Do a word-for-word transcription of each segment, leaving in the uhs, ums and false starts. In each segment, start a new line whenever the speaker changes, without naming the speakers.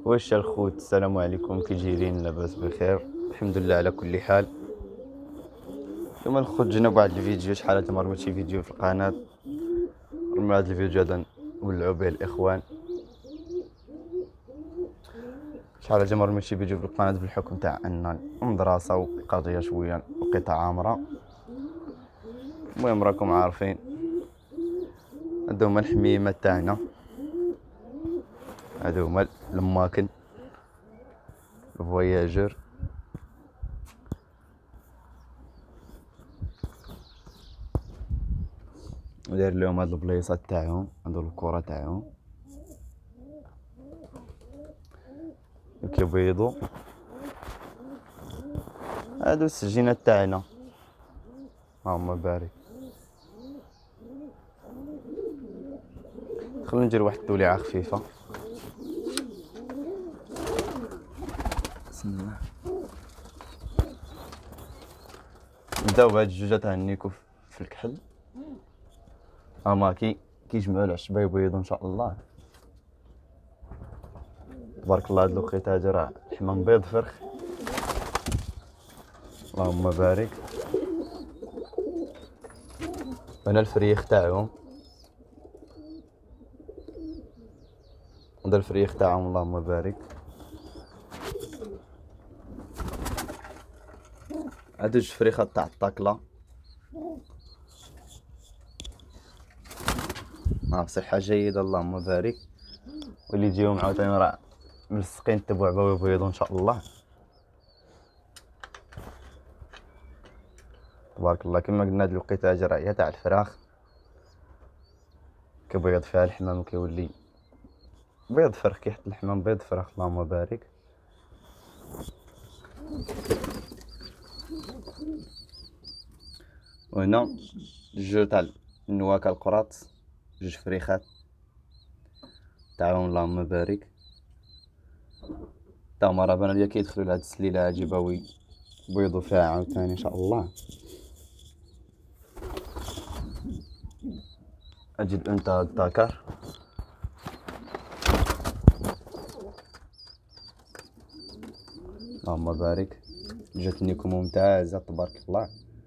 واش الخوت، السلام عليكم، كي جايين؟ لاباس بخير الحمد لله على كل حال. اليوم الخوت جينا بواحد الفيديو، شحال هذا ما شي فيديو في القناه. رمي هذا الفيديو هذا نولعوا به الاخوان. شحال هذا ما شي فيديو في القناه بالحكم تاع ان المدرسه وقضيه شويه وقطع عامره. المهم راكم عارفين هادو هما الحميمه تاعنا، هادو هما الاماكن الفواياجور. داير لهم هاد البلايصات تاعهم، هادو الكرة تاعهم كيبيضوا. هادو السجينات تاعنا، اللهم بارك. خلينا ندير واحد التوليعه خفيفه. بسم الله. نبداو بهاد الجوجه تاع النيكو في الكحل. هما كي كيجمعوا العشبه يبيضوا ان شاء الله. تبارك الله. هاد الوقيته هادي راه الحمام بيض فرخ، اللهم بارك. هنا الفريخ تاعهم، هذا الفريخ تاعهم اللهم بارك. هادو جوج فريخات تاع الطاكله، ها بصحه جيده اللهم بارك. واللي يجيهم عاوتاني راه ملصقين تبوعبه ويبيضوا ان شاء الله. تبارك الله. كما قلنا هاد الوقيته هادي راه هي تاع الفراخ، كيبيض فيها الحمام وكيولي بيض فرخ، كيحط الحمام بيض فرخ اللهم بارك. وهنا جوج تاع النواكه القراط، جوج فريخات تاعهم اللهم بارك. تا هما راه بان ليا كيدخلوا لهاد السليله هادي باغي يبيضوا فيها عاوتاني ان شاء الله. اجي الانثى الذكر. اللهم بارك. جاتنيكم ممتازه تبارك الله.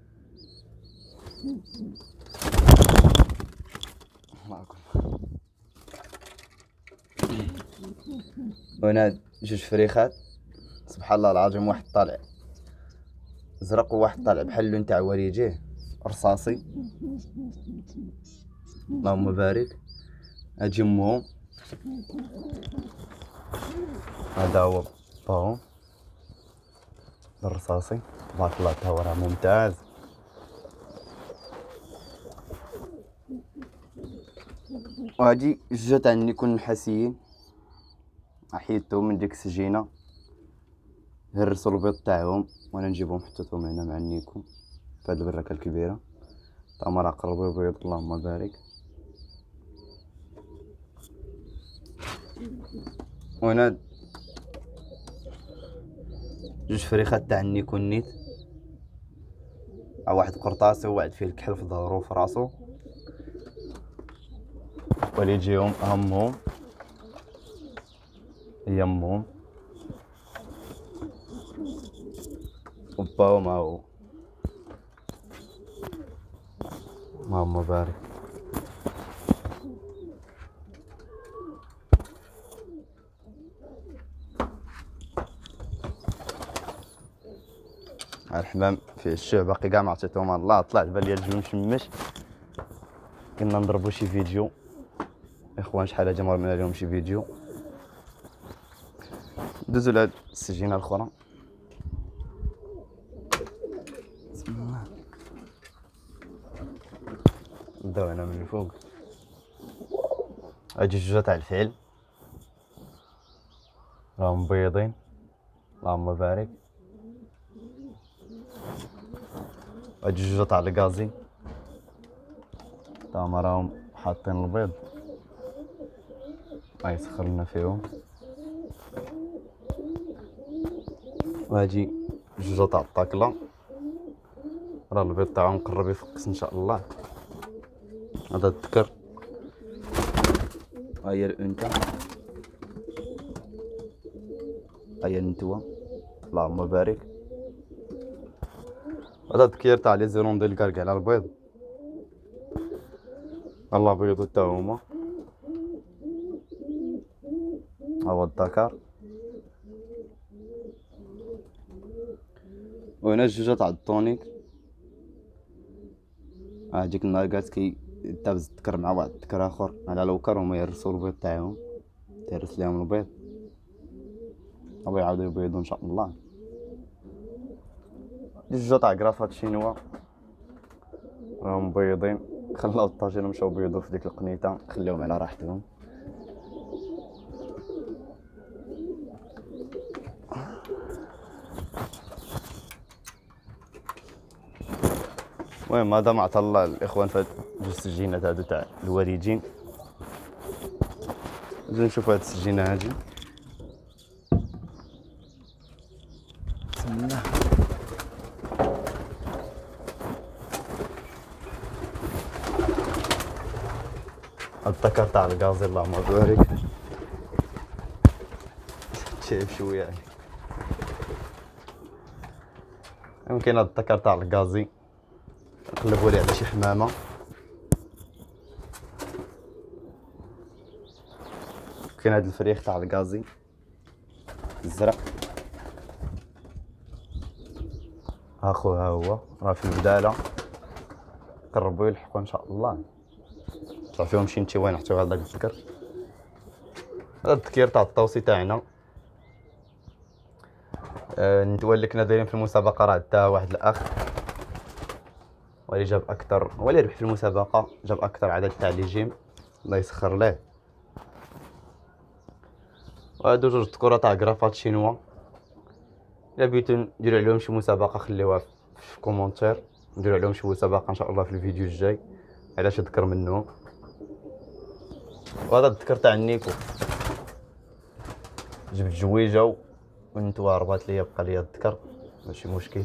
الله اكبر. وهنا جوج فريخات سبحان الله العظيم، واحد طالع زرق وواحد طالع بحال اللون تاع وريجيه رصاصي، اللهم بارك. اجي امهم، هذا هو باهم الرصاصي تبارك الله، تا هو راه ممتاز. وهادي جوج تاع النيكون النحاسيين، حيدتهم من ديك السجينه، هرسوا البيض تاعهم وانا نجيبهم حطيتهم هنا مع النيكو في هاد البركه الكبيره. تا هما راه قربوا يبيض اللهم بارك. وهنا جوج فريخات تاع النيكو النيت، واحد قرطاسي وواحد فيه الكحل في ظهرو وفي راسو، واللي يجيهم همهم هي امهم وباهم ها هو اللهم بارك. الحمام فيه الشوع باقي كاع ما عطيتهم الله، طلعت بان ليا الجو مشمش. قلنا نضربو شي فيديو اخوان، شحال هادي ما رمينا لهم شي فيديو. ندوزو لهاد السجينه الاخرى. بسم الله. نبداو هنا من الفوق. هادي جوج تاع الفيل راهم مبيضين اللهم بارك. هادي جوج تاع الكازي تا هما راهم حاطين البيض، هاي سخرنا فيهم. وهادي جوج تاع الطاكله، راه البيض تاعهم قرب يفقس ان شاء الله. هذا الذكر، هاهي الانثى. هيا نتوما اللهم بارك. هذا التكير تاع لي زيرون ديال الكركع على البيض، الله بيضو تا هما. هو الدكر، وهنا الجوجة تاع الطونيك. هاديك الناقات كي تابز التكر مع واحد التكر اخر على الوكر، هما يرسو البيض تاعهم، تيرس ليهم البيض او يعاودو يبيضو ان شاء الله. الجوجة تاع كرافات شينوا راهم مبيضين، خلاو الطاجين مشاو بيضو في ديك القنيته، خليهم على راحتهم. المهم هذا ما عطا الاخوان في هاد جوج السجينات هادو تاع الوريجين. نجي نشوفو هاد السجينه هادي، بسم الله. هاد الدكر تاع الكازي اللهم بارك، شايف شويه يعني. يمكن هاد الدكر تاع الكازي نقلبو ليه على شي حمامه. كاين هاد الفريخ تاع الكازي الزرق، ها خوها هو راه في البداله، قربوا يلحقوا ان شاء الله. طلع فيهم شي نتيوان حتى هذاك الذكر. هذا التكير تاع الطوسي تاعنا. أه ندوى اللي كنا دايرين في المسابقه، راه تا واحد الاخ واللي جاب اكثر، هو اللي ربح في المسابقه، جاب اكثر عدد تاع لي جيم، الله يسخر ليه. وهادو جوج تكورات تاع كرافات شينوا، الا بغيتو نديرو عليهم شي مسابقه خليوها في كومونتير، نديرو عليهم شي مسابقه ان شاء الله في الفيديو الجاي على شي ذكر منهم. وهذا الذكر تاع النيكو جبت جويجه ونتوى ربات ليا، بقى ليا الذكر ماشي مشكل.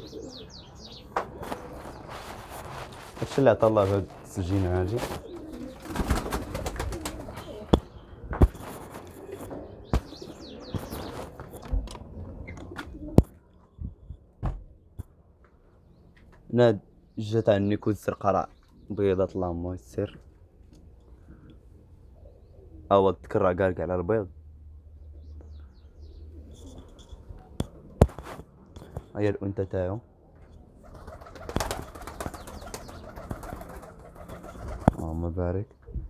هادشي اللي عطا الله بهاد السجينه هادي. هنا الجوجة تاع النيكو الزرقا راه بيضات اللهم يسر. ها هو الذكر راه قارق على البيض. هي الانثى تاعو، اللهم بارك.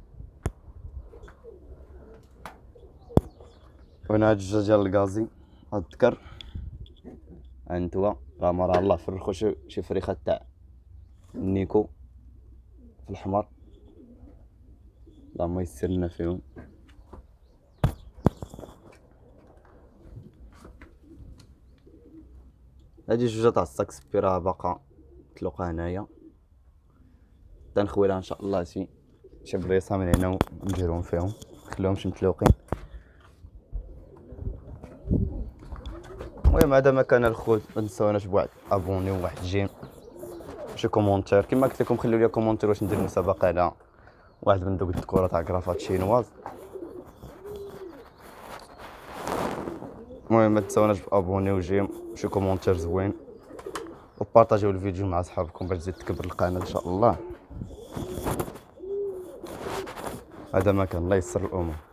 وهنا هاد الجوجة ديال الكازي، هاد الذكر هانتوا راه مرا الله فرخو شي شي فريخه تاع النيكو في الحمر، اللهم يسر لنا فيهم. هادي الجوجة تاع الساكس بي راه باقا مطلوقه هنايا، تنخويلها ان شاء الله شي شي بليصه من هنا ونديرهم فيهم، نخليهمش مطلوقين. المهم هذا ما كان الخوت، ما تنساوناش بواحد ابوني وواحد جيم شي كومونتير. كما قلت لكم خليو لي كومونتير واش ندير مسابقه على واحد من دوك الدكوره تاع كرافات شينواز. المهم ما تنساوناش بابوني وجيم شي كومونتير زوين، وبارطاجيو الفيديو مع صحابكم باش تزيد تكبر القناه ان شاء الله. هذا ما كان، الله يسر الامور.